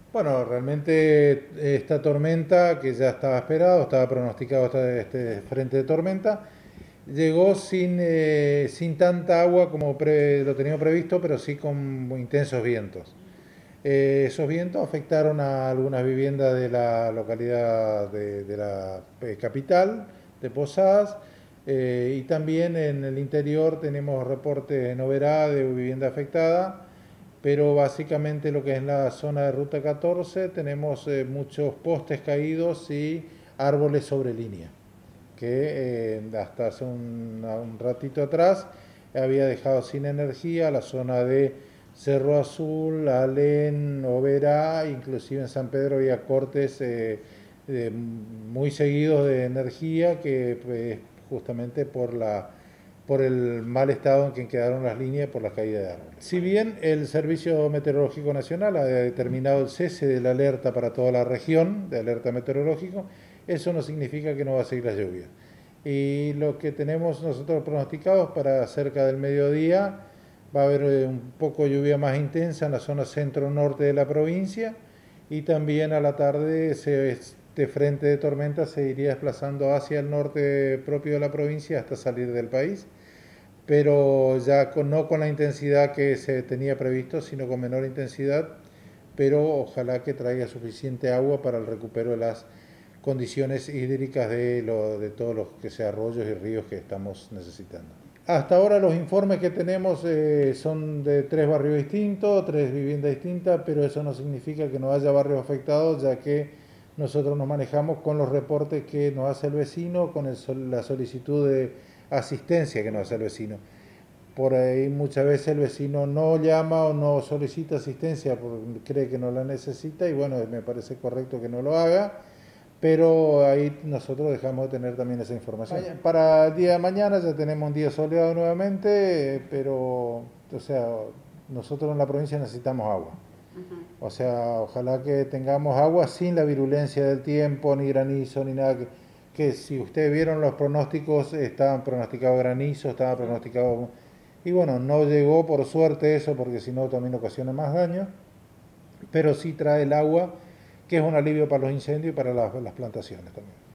Bueno, realmente esta tormenta que ya estaba esperado, estaba pronosticado este frente de tormenta, llegó sin tanta agua como lo teníamos previsto, pero sí con muy intensos vientos. Esos vientos afectaron a algunas viviendas de la localidad de la capital, de Posadas, y también en el interior tenemos reportes en Oberá de vivienda afectada, pero básicamente lo que es la zona de Ruta 14 tenemos muchos postes caídos y árboles sobre línea, que hasta hace un ratito atrás había dejado sin energía la zona de Cerro Azul, Alén, Oberá, inclusive en San Pedro había cortes muy seguidos de energía que justamente por el mal estado en que quedaron las líneas por la caída de árboles. Si bien el Servicio Meteorológico Nacional ha determinado el cese de la alerta para toda la región, de alerta meteorológico, eso no significa que no va a seguir la lluvia. Y lo que tenemos nosotros pronosticados para cerca del mediodía, va a haber un poco de lluvia más intensa en la zona centro-norte de la provincia y también a la tarde este frente de tormenta se iría desplazando hacia el norte propio de la provincia hasta salir del país, pero ya no con la intensidad que se tenía previsto, sino con menor intensidad, pero ojalá que traiga suficiente agua para el recupero de las condiciones hídricas de todos los que sea arroyos y ríos que estamos necesitando. Hasta ahora los informes que tenemos son de tres barrios distintos, tres viviendas distintas, pero eso no significa que no haya barrios afectados, ya que nosotros nos manejamos con los reportes que nos hace el vecino, con la solicitud de asistencia que nos hace el vecino. Por ahí muchas veces el vecino no llama o no solicita asistencia porque cree que no la necesita y bueno, me parece correcto que no lo haga, pero ahí nosotros dejamos de tener también esa información. Para el día de mañana ya tenemos un día soleado nuevamente, pero o sea, nosotros en la provincia necesitamos agua. O sea, ojalá que tengamos agua sin la virulencia del tiempo, ni granizo, ni nada. Que si ustedes vieron los pronósticos, estaban pronosticados granizo, estaban pronosticados... Y bueno, no llegó por suerte eso, porque si no también ocasiona más daño, pero sí trae el agua, que es un alivio para los incendios y para las plantaciones también.